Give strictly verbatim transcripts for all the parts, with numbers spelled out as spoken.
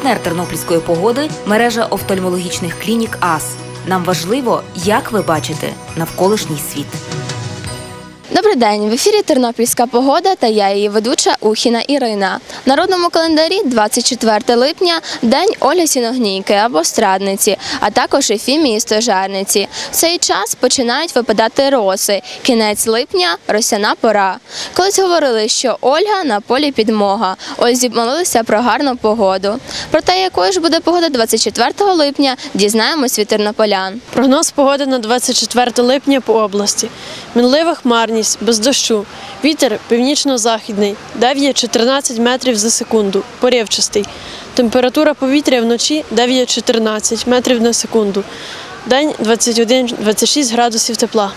Партнер тернопільської погоди – мережа офтальмологічних клінік АС. Нам важливо, як ви бачите навколишній світ. Добрий день! В ефірі «Тернопільська погода» та я, її ведуча Ухіна Ірина. В народному календарі двадцять четверте липня – День Ольги Сіногнійки або Страдниці, а також Ефімії Стожарниці. В цей час починають випадати роси. Кінець липня – росяна пора. Колись говорили, що Ольга на полі підмога. Ользі молилися про гарну погоду. Про те, якою ж буде погода двадцять четвертого липня, дізнаємось від тернополян. Прогноз погоди на двадцять четверте липня по області. Мінлива хмарність, без дощу. Вітер північно-західний, дев'ять-чотирнадцять метрів за секунду, поривчастий. Температура повітря вночі дев'ять-чотирнадцять метрів на секунду. День двадцять один - двадцять шість градусів тепла.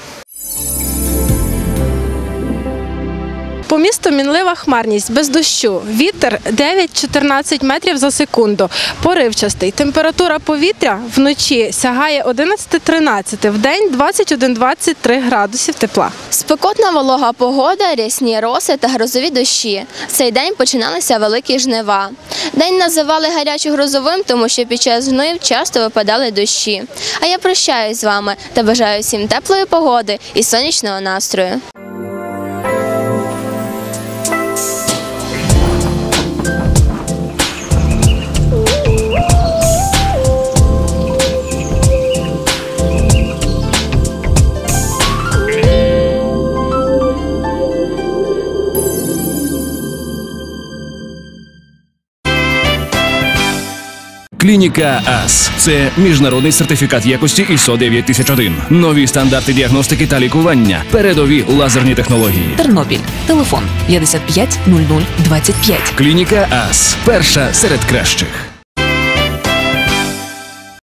По місту мінлива хмарність, без дощу. Вітер дев'ять-чотирнадцять метрів за секунду, поривчастий. Температура повітря вночі сягає одинадцять-тринадцять, вдень двадцять один - двадцять три градусів тепла. Спекотна волога погода, рясні роси та грозові дощі. В цей день починалися великі жнива. День називали гарячо-грозовим, тому що під час жнив часто випадали дощі. А я прощаюсь з вами та бажаю всім теплої погоди і сонячного настрою. Клініка АС – це міжнародний сертифікат якості ай ес о дев'ять тисяч один. Нові стандарти діагностики та лікування. Передові лазерні технології. Тернопіль. Телефон п'ятдесят п'ять нуль нуль двадцять п'ять. Клініка АС – перша серед кращих.